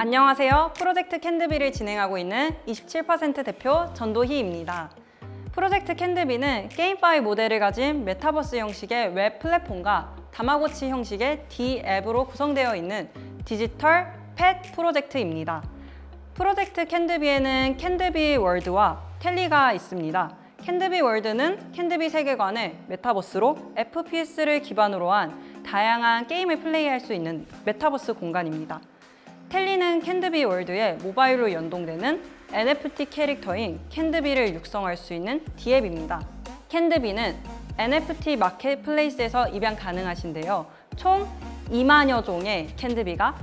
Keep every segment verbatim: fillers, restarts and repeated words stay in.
안녕하세요. 프로젝트 캔드비를 진행하고 있는 이십칠 퍼센트 대표 전도희입니다. 프로젝트 캔드비는 게임파이 모델을 가진 메타버스 형식의 웹 플랫폼과 다마고치 형식의 D-앱으로 구성되어 있는 디지털 펫 프로젝트입니다. 프로젝트 캔드비에는 캔드비 월드와 텔리가 있습니다. 캔드비 월드는 캔드비 세계관을 메타버스로 에프피에스를 기반으로 한 다양한 게임을 플레이할 수 있는 메타버스 공간입니다. 텔리는 캔드비 월드에 모바일로 연동되는 엔에프티 캐릭터인 캔드비를 육성할 수 있는 D앱입니다. 캔드비는 엔에프티 마켓플레이스에서 입양 가능하신데요. 총 이만여 종의 캔드비가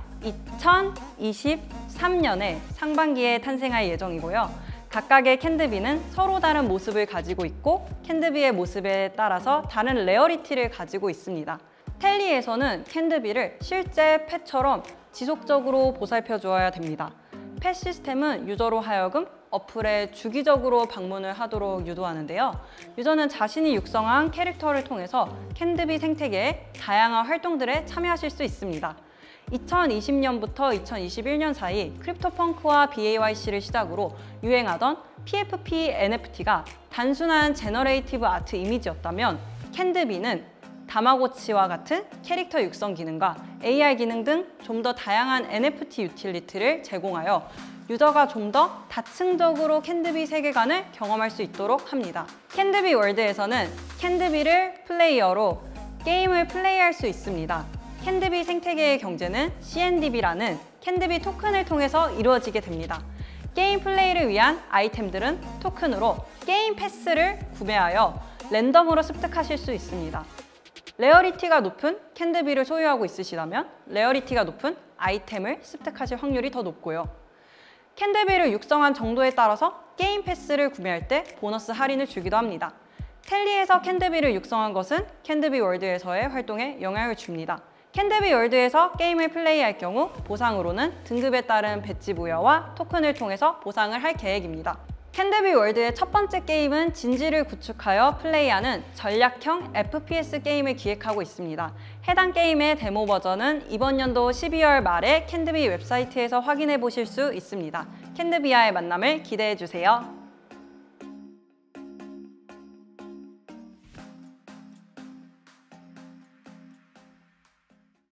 이천이십삼 년에 상반기에 탄생할 예정이고요. 각각의 캔드비는 서로 다른 모습을 가지고 있고 캔드비의 모습에 따라서 다른 레어리티를 가지고 있습니다. 텔리에서는 캔드비를 실제 펫처럼 지속적으로 보살펴 주어야 됩니다. 펫 시스템은 유저로 하여금 어플에 주기적으로 방문을 하도록 유도하는데요. 유저는 자신이 육성한 캐릭터를 통해서 캔드비 생태계의 다양한 활동들에 참여하실 수 있습니다. 이천이십 년부터 이천이십일 년 사이 크립토펑크와 비에이와이씨를 시작으로 유행하던 피에프피 엔에프티가 단순한 제너레이티브 아트 이미지였다면 캔드비는 다마고치와 같은 캐릭터 육성 기능과 에이알 기능 등 좀 더 다양한 엔에프티 유틸리티를 제공하여 유저가 좀 더 다층적으로 캔드비 세계관을 경험할 수 있도록 합니다. 캔드비 월드에서는 캔드비를 플레이어로 게임을 플레이할 수 있습니다. 캔드비 생태계의 경제는 씨엔디비라는 캔드비 토큰을 통해서 이루어지게 됩니다. 게임 플레이를 위한 아이템들은 토큰으로 게임 패스를 구매하여 랜덤으로 습득하실 수 있습니다. 레어리티가 높은 캔드비를 소유하고 있으시다면 레어리티가 높은 아이템을 습득하실 확률이 더 높고요. 캔드비를 육성한 정도에 따라서 게임 패스를 구매할 때 보너스 할인을 주기도 합니다. 텔리에서 캔드비를 육성한 것은 캔드비 월드에서의 활동에 영향을 줍니다. 캔드비 월드에서 게임을 플레이할 경우 보상으로는 등급에 따른 배지 부여와 토큰을 통해서 보상을 할 계획입니다. 캔드비 월드의 첫 번째 게임은 진지를 구축하여 플레이하는 전략형 에프피에스 게임을 기획하고 있습니다. 해당 게임의 데모 버전은 이번 연도 십이월 말에 캔드비 웹사이트에서 확인해 보실 수 있습니다. 캔드비와의 만남을 기대해 주세요.